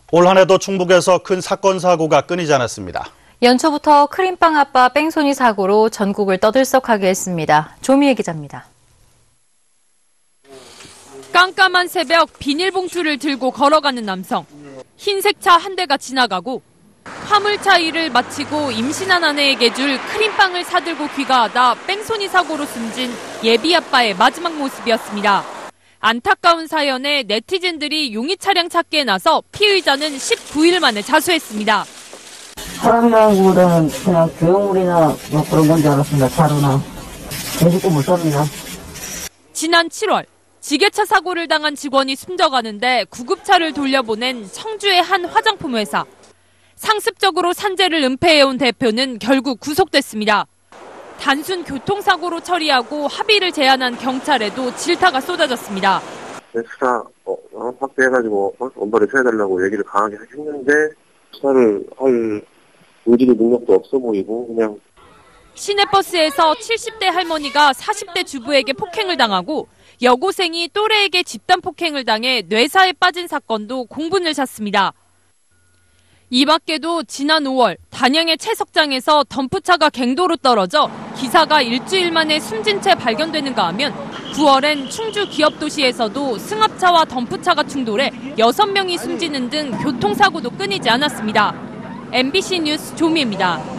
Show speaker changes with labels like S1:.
S1: 올 한 해도 충북에서 큰 사건 사고가 끊이지 않았습니다.
S2: 연초부터 크림빵 아빠 뺑소니 사고로 전국을 떠들썩하게 했습니다. 조미애 기자입니다.
S3: 깜깜한 새벽 비닐봉투를 들고 걸어가는 남성. 흰색 차 한 대가 지나가고 화물차 일을 마치고 임신한 아내에게 줄 크림빵을 사들고 귀가하다 뺑소니 사고로 숨진 예비 아빠의 마지막 모습이었습니다. 안타까운 사연에 네티즌들이 용의 차량 찾기에 나서 피의자는 19일 만에 자수했습니다.
S4: 사람이라기보다는 그냥 조형물이나 뭐 그런 건 줄 알았습니다. 자루나. 대식도 못 삽니다.
S3: 지난 7월 지게차 사고를 당한 직원이 숨져가는데 구급차를 돌려보낸 청주의 한 화장품 회사. 상습적으로 산재를 은폐해온 대표는 결국 구속됐습니다. 단순 교통사고로 처리하고 합의를 제안한 경찰에도 질타가 쏟아졌습니다.
S5: 수사 확대해가지고 엄벌을 쳐야달라고 얘기를 강하게 했는데 수사를 할 의지도 능력도 없어 보이고 그냥.
S3: 시내버스에서 70대 할머니가 40대 주부에게 폭행을 당하고 여고생이 또래에게 집단 폭행을 당해 뇌사에 빠진 사건도 공분을 샀습니다. 이 밖에도 지난 5월 단양의 채석장에서 덤프차가 갱도로 떨어져 기사가 일주일 만에 숨진 채 발견되는가 하면 9월엔 충주 기업도시에서도 승합차와 덤프차가 충돌해 6명이 숨지는 등 교통사고도 끊이지 않았습니다. MBC 뉴스 조미애입니다.